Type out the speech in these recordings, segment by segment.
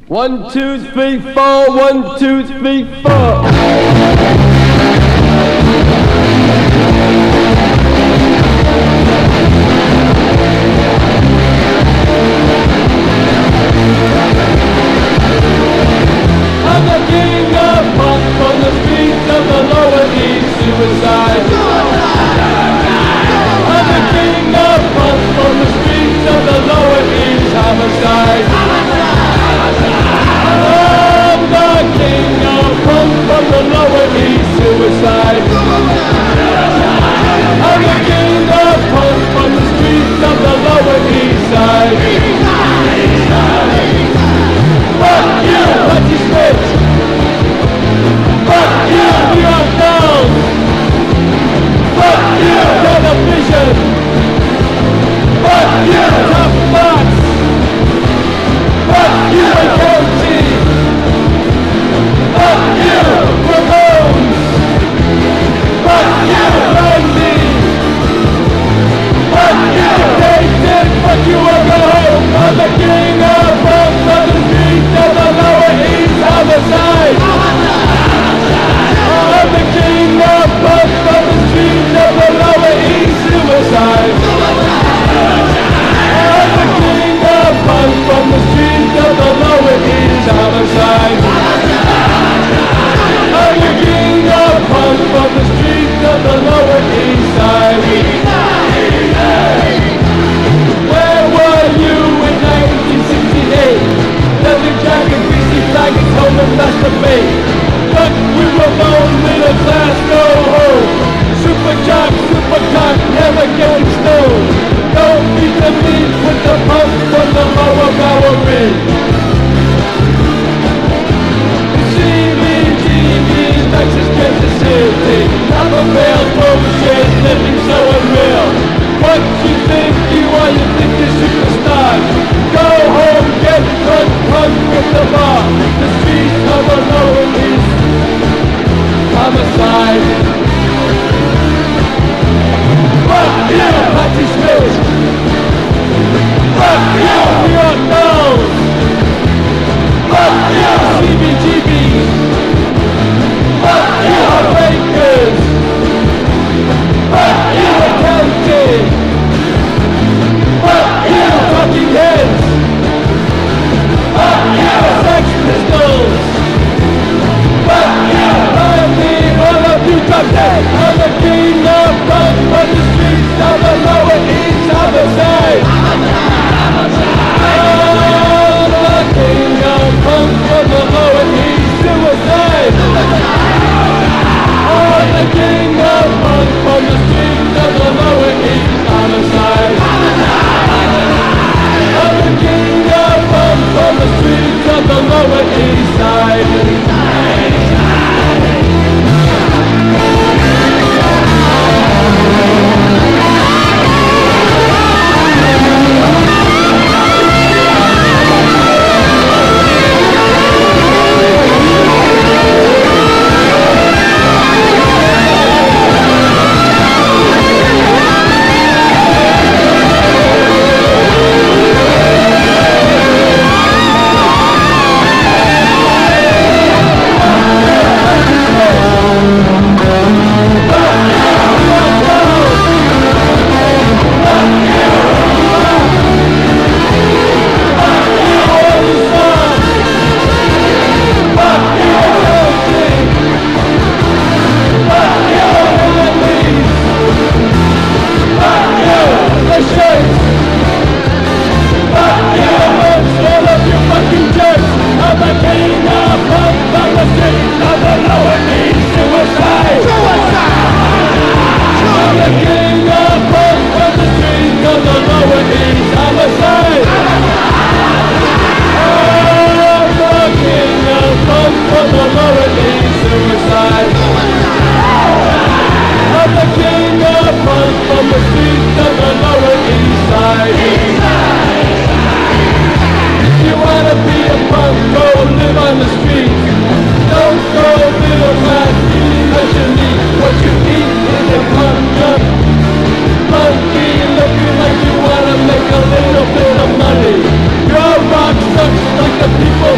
1, 2, 3, 4. 1, 2, 3, 4. I'm the king of punk from the streets of the Lower East. Suicide. I'm the king of punk from the streets of the Lower East. Homicide. I'm the king of punk from the Lower East.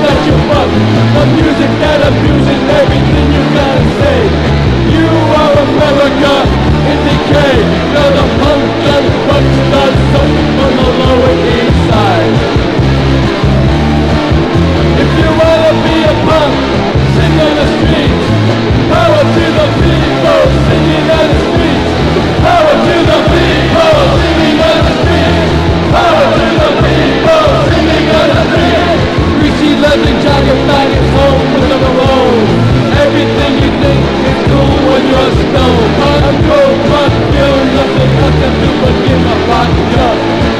that you fuck, the music that abuses everything you gotta say. You are America in decay. You're the punk that fucks the soul from the Lower East Side. If you wanna be a punk, sing on the streets. Power to the people singing on the streets. Power to the people singing on the streets. Power to the people singing on the streets. Greasy leather jacket faggots home with the road. Everything you think is cool when you're stoned. I'm cool, fuck you, nothing else to do but give a fuck you.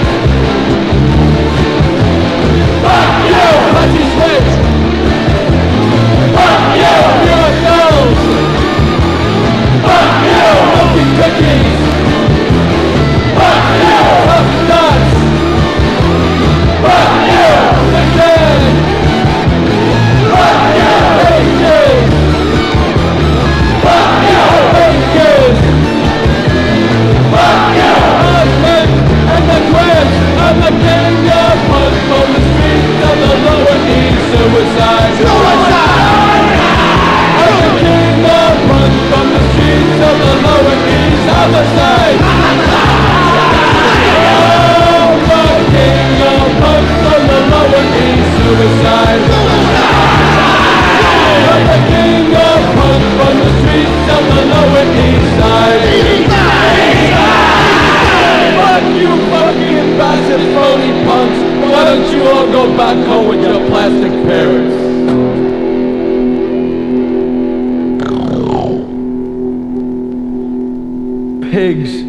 Fuck you, Hutchie Switch. Fuck you, your nose. Fuck you, milky cookies. Fuck you, tough nuts. Fuck you, the kid. Fuck you, ages. Fuck you, bakers. Fuck you, husband and the twins. I'm the king of punk from the streets of the Lower East. Suicide. I'm the king of punk from the streets of the Lower East. Homicide. I'm the king of punk from the Lower East. Suicide. I'm the king of punk from the streets of the Lower East Side. Fuck you fucking bastard phony punks. Why don't you all go back home with your plastic parents? Pigs.